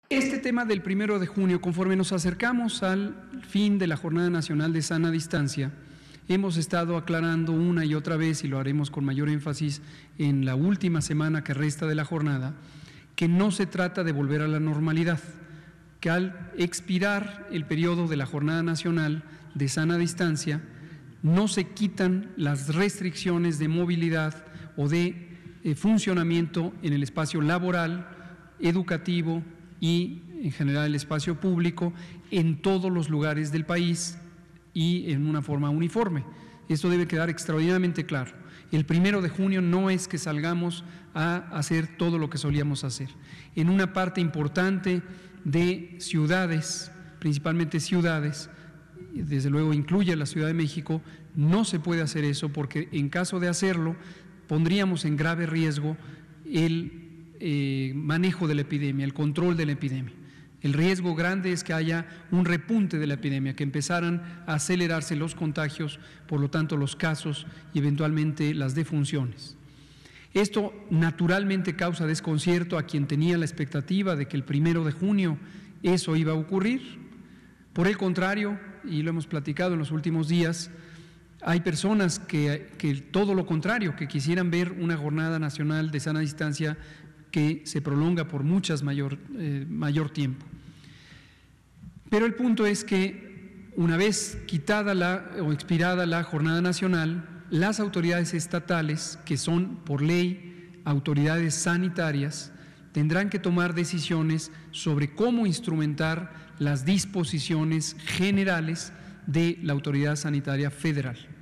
Este tema del 1 de junio, conforme nos acercamos al fin de la Jornada Nacional de Sana Distancia, hemos estado aclarando una y otra vez, y lo haremos con mayor énfasis en la última semana que resta de la jornada, que no se trata de volver a la normalidad, que al expirar el periodo de la Jornada Nacional de Sana Distancia, no se quitan las restricciones de movilidad o de funcionamiento en el espacio laboral, educativo y en general el espacio público en todos los lugares del país y en una forma uniforme. Esto debe quedar extraordinariamente claro. El 1 de junio no es que salgamos a hacer todo lo que solíamos hacer. En una parte importante de ciudades, principalmente ciudades, desde luego incluye la Ciudad de México, no se puede hacer eso porque en caso de hacerlo pondríamos en grave riesgo el manejo de la epidemia, el control de la epidemia. El riesgo grande es que haya un repunte de la epidemia, que empezaran a acelerarse los contagios, por lo tanto los casos y eventualmente las defunciones. Esto naturalmente causa desconcierto a quien tenía la expectativa de que el 1 de junio eso iba a ocurrir. Por el contrario, y lo hemos platicado en los últimos días, hay personas que todo lo contrario, que quisieran ver una jornada nacional de sana distancia que se prolonga por mayor tiempo. Pero el punto es que una vez quitada o expirada la jornada nacional, las autoridades estatales, que son por ley autoridades sanitarias, tendrán que tomar decisiones sobre cómo instrumentar las disposiciones generales de la Autoridad Sanitaria Federal.